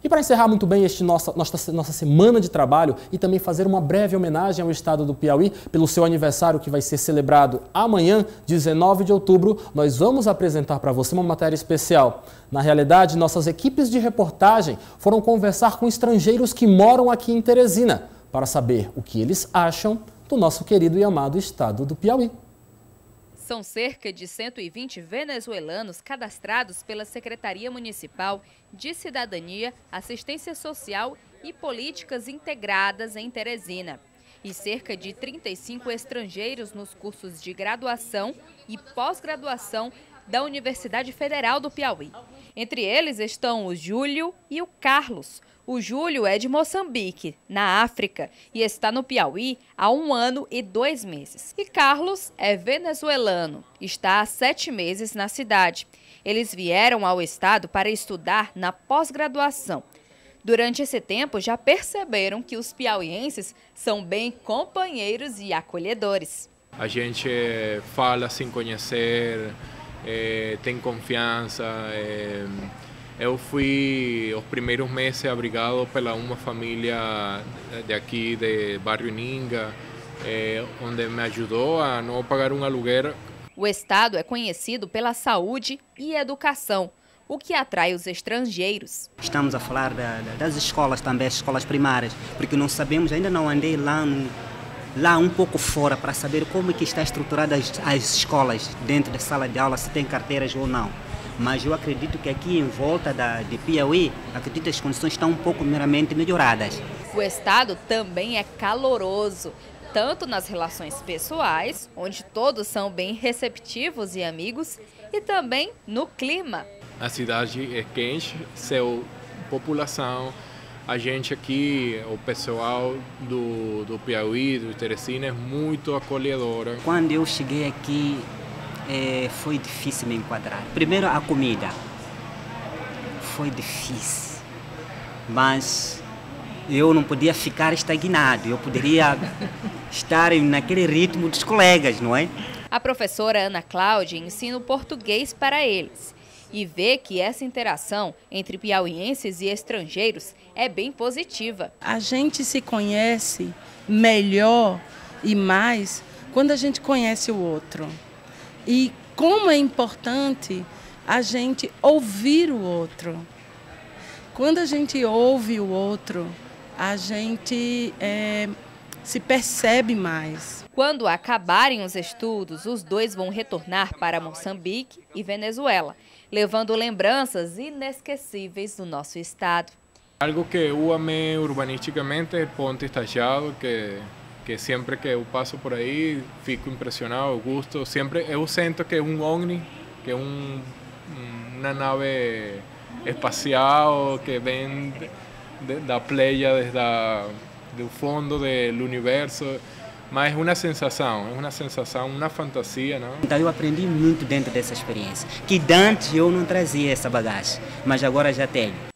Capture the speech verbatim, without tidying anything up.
E para encerrar muito bem este nossa, nossa, nossa semana de trabalho e também fazer uma breve homenagem ao estado do Piauí pelo seu aniversário que vai ser celebrado amanhã, dezenove de outubro, nós vamos apresentar para você uma matéria especial. Na realidade, nossas equipes de reportagem foram conversar com estrangeiros que moram aqui em Teresina para saber o que eles acham do nosso querido e amado estado do Piauí. São cerca de cento e vinte venezuelanos cadastrados pela Secretaria Municipal de Cidadania, Assistência Social e Políticas Integradas em Teresina. E cerca de trinta e cinco estrangeiros nos cursos de graduação e pós-graduação da Universidade Federal do Piauí. Entre eles estão o Júlio e o Carlos. O Júlio é de Moçambique, na África, e está no Piauí há um ano e dois meses. E Carlos é venezuelano, está há sete meses na cidade. Eles vieram ao estado para estudar na pós-graduação. Durante esse tempo, já perceberam que os piauienses são bem companheiros e acolhedores. A gente fala sem conhecer, é, tem confiança. É... Eu fui os primeiros meses abrigado pela uma família de aqui, de Barrio Ninga, eh, onde me ajudou a não pagar um aluguel. O estado é conhecido pela saúde e educação, o que atrai os estrangeiros. Estamos a falar da, das escolas também, as escolas primárias, porque não sabemos, ainda não andei lá, no, lá um pouco fora para saber como é que está estruturada as, as escolas dentro da sala de aula, se tem carteiras ou não. Mas eu acredito que aqui em volta da, de Piauí, acredito que as condições estão um pouco meramente melhoradas. O estado também é caloroso, tanto nas relações pessoais, onde todos são bem receptivos e amigos, e também no clima. A cidade é quente, seu população, a gente aqui, o pessoal do, do Piauí, do Teresina, é muito acolhedora. Quando eu cheguei aqui, É, foi difícil me enquadrar. Primeiro a comida, foi difícil, mas eu não podia ficar estagnado, eu poderia estar naquele ritmo dos colegas, não é? A professora Ana Cláudia ensina o português para eles e vê que essa interação entre piauienses e estrangeiros é bem positiva. A gente se conhece melhor e mais quando a gente conhece o outro. E como é importante a gente ouvir o outro. Quando a gente ouve o outro, a gente é, se percebe mais. Quando acabarem os estudos, os dois vão retornar para Moçambique e Venezuela, levando lembranças inesquecíveis do nosso estado. Algo que eu amei urbanisticamente é o Ponte Estachado, que... que sempre que eu passo por aí fico impressionado, gosto, sempre eu sinto que é um OVNI, que é um, uma nave espacial que vem de, da playa, desde o fundo do universo, mas é uma sensação, é uma sensação, uma fantasia, não? Então eu aprendi muito dentro dessa experiência, que antes eu não trazia essa bagagem, mas agora já tenho.